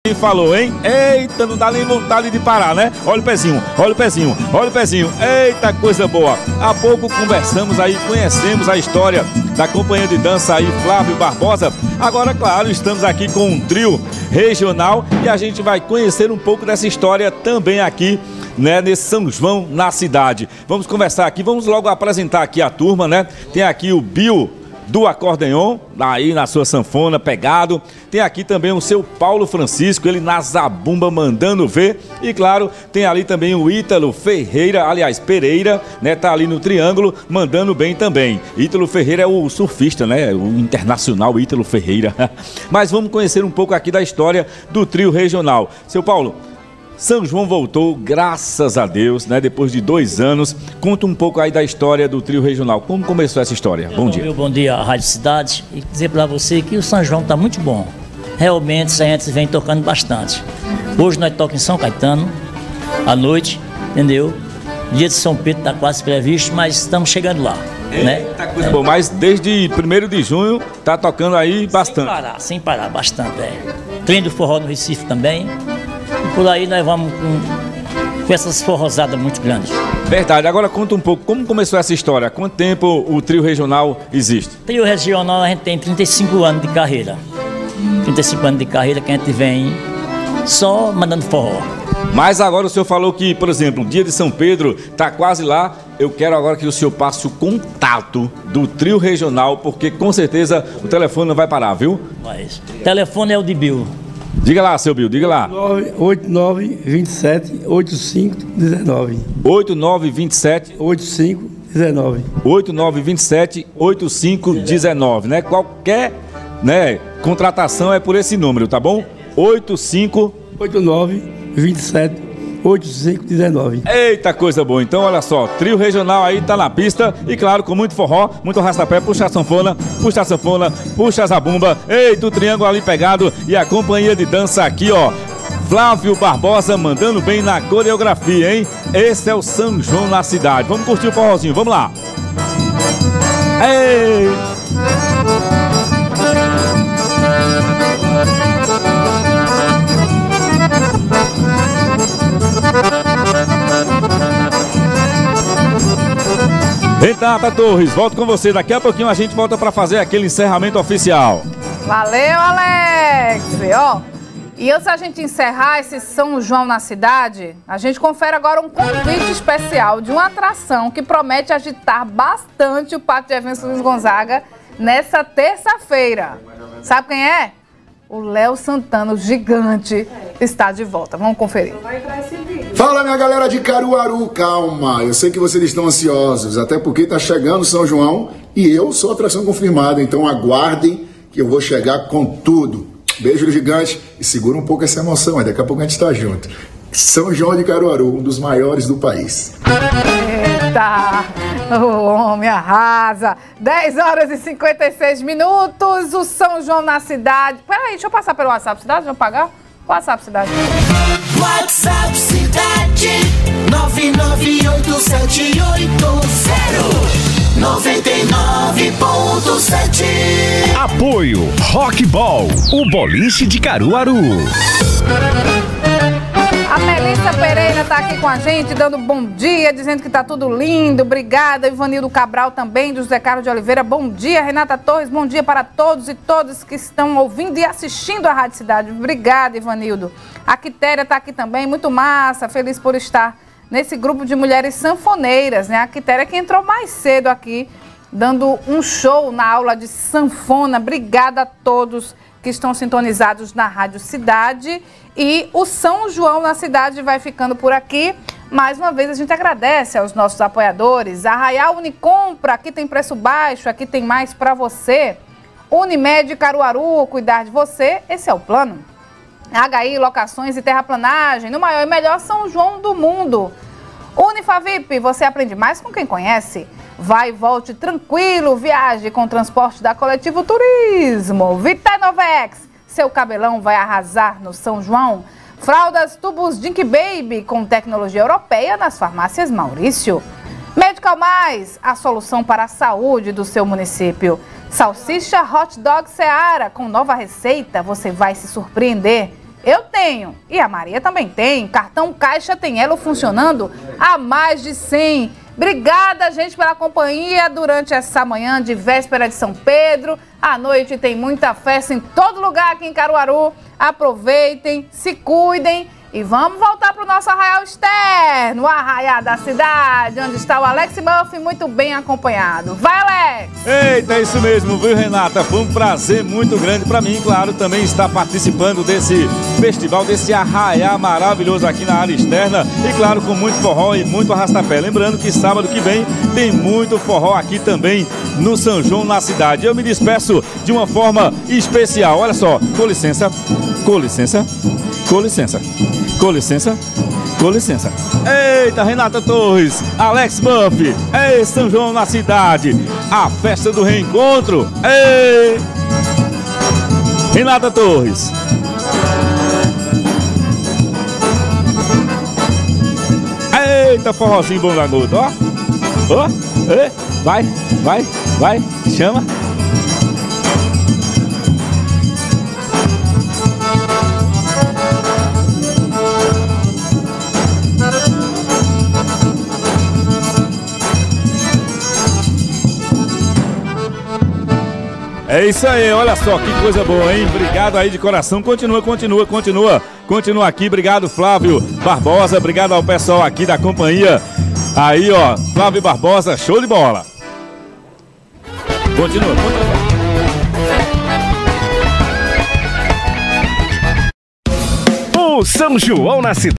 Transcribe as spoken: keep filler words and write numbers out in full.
Falou, hein? Eita, não dá nem vontade de parar, né? Olha o pezinho, olha o pezinho, olha o pezinho. Eita, coisa boa. Há pouco conversamos aí, conhecemos a história da companhia de dança aí, Flávio Barbosa. Agora, claro, estamos aqui com um trio regional e a gente vai conhecer um pouco dessa história também aqui, né, nesse São João na cidade. Vamos conversar aqui, vamos logo apresentar aqui a turma, né? Tem aqui o Bill do acordeon, aí na sua sanfona, pegado. Tem aqui também o seu Paulo Francisco, ele na zabumba mandando ver. E claro, tem ali também o Ítalo Ferreira, aliás, Pereira, né? Tá ali no triângulo, mandando bem também. Ítalo Ferreira é o surfista, né? O internacional Ítalo Ferreira. Mas vamos conhecer um pouco aqui da história do trio regional. Seu Paulo, São João voltou, graças a Deus, né? Depois de dois anos. Conta um pouco aí da história do trio regional. Como começou essa história? Bom dia. Bom dia à Rádio Cidade. E dizer para você que o São João está muito bom. Realmente, a gente vem tocando bastante. Hoje nós tocamos em São Caetano, à noite, entendeu? Dia de São Pedro está quase previsto, mas estamos chegando lá. É, né? Tá coisa é. boa, mas desde primeiro de junho tá tocando aí bastante. Sem parar, sem parar, bastante. É. Trem do forró no Recife também. E por aí nós vamos com, com essas forrosadas muito grandes. Verdade. Agora conta um pouco, como começou essa história? Há quanto tempo o trio regional existe? O trio regional a gente tem trinta e cinco anos de carreira. trinta e cinco anos de carreira que a gente vem só mandando forró. Mas agora o senhor falou que, por exemplo, o dia de São Pedro tá quase lá. Eu quero agora que o senhor passe o contato do trio regional, porque com certeza o telefone não vai parar, viu? Mas o telefone é o de Bill. Diga lá, seu Bill, diga lá. oito nove dois sete oito cinco um nove. oito nove dois sete oito cinco um nove. oito nove dois sete oito cinco um nove, né? Qualquer, né, contratação é por esse número, tá bom? oito cinco oito nove dois sete oito cinco um nove. Eita, coisa boa. Então, olha só, trio regional aí tá na pista e, claro, com muito forró, muito arrastapé, puxa a sanfona, puxa a sanfona, puxa a zabumba. Eita, o triângulo ali pegado e a companhia de dança aqui, ó. Flávio Barbosa mandando bem na coreografia, hein? Esse é o São João na cidade. Vamos curtir o forrozinho, vamos lá. Ei! Renata Torres, volto com você. Daqui a pouquinho a gente volta para fazer aquele encerramento oficial. Valeu, Alex! Ó, e antes da gente encerrar esse São João na cidade, a gente confere agora um convite especial de uma atração que promete agitar bastante o Parque de Eventos Luiz Gonzaga nessa terça-feira. Sabe quem é? O Léo Santana, o gigante, está de volta. Vamos conferir. Fala, minha galera de Caruaru, calma. Eu sei que vocês estão ansiosos, até porque está chegando São João e eu sou atração confirmada. Então aguardem que eu vou chegar com tudo. Beijo gigante e segura um pouco essa emoção, mas daqui a pouco a gente está junto. São João de Caruaru, um dos maiores do país. Eita, o homem arrasa. dez horas e cinquenta e seis minutos, o São João na cidade. Peraí, deixa eu passar pelo WhatsApp Cidade, deixa eu pagar. WhatsApp Cidade. WhatsApp Cidade nove nove oito sete oito zero nove nove ponto sete. Apoio Rockball, o boliche de Caruaru. A Melissa Pereira está aqui com a gente, dando bom dia, dizendo que está tudo lindo. Obrigada. Ivanildo Cabral também, do José Carlos de Oliveira. Bom dia, Renata Torres. Bom dia para todos e todas que estão ouvindo e assistindo a Rádio Cidade. Obrigada, Ivanildo. A Quitéria está aqui também, muito massa, feliz por estar nesse grupo de mulheres sanfoneiras, né? A Quitéria que entrou mais cedo aqui, dando um show na aula de sanfona. Obrigada a todos que estão sintonizados na Rádio Cidade. E o São João na cidade vai ficando por aqui. Mais uma vez a gente agradece aos nossos apoiadores. Arraial Unicompra, aqui tem preço baixo, aqui tem mais para você. Unimed Caruaru, cuidar de você, esse é o plano. H I, locações e terraplanagem, no maior e melhor São João do mundo. Unifavip, você aprende mais com quem conhece. Vai e volte tranquilo, viaje com o transporte da Coletivo Turismo. Vitanovex, seu cabelão vai arrasar no São João. Fraldas Tubos Dink Baby com tecnologia europeia nas farmácias Maurício. Medical Mais, a solução para a saúde do seu município. Salsicha Hot Dog Seara com nova receita, você vai se surpreender. Eu tenho, e a Maria também tem. Cartão Caixa tem Elo funcionando há mais de cem. Obrigada, gente, pela companhia durante essa manhã de véspera de São Pedro. À noite tem muita festa em todo lugar aqui em Caruaru. Aproveitem, se cuidem e vamos voltar para o nosso arraial externo, o arraial da cidade, onde está o Alex Buff, muito bem acompanhado. Vai, Alex! Eita, é isso mesmo, viu, Renata? Foi um prazer muito grande para mim, claro, também estar participando desse festival, desse arraial maravilhoso aqui na área externa e, claro, com muito forró e muito arrastapé. Lembrando que sábado que vem tem muito forró aqui também no São João, na cidade. Eu me despeço de uma forma especial. Olha só, com licença, com licença, com licença. Com licença, com licença. Eita, Renata Torres, Alex Buff, ei, São João na cidade, a festa do reencontro. Ei, Renata Torres. Eita, forrozinho bom da gota, ó. Ó, ei, vai, vai, vai, chama. É isso aí, olha só que coisa boa, hein? Obrigado aí de coração. Continua, continua, continua. Continua aqui. Obrigado, Flávio Barbosa. Obrigado ao pessoal aqui da companhia. Aí, ó, Flávio Barbosa, show de bola. Continua, continua. O São João na cidade.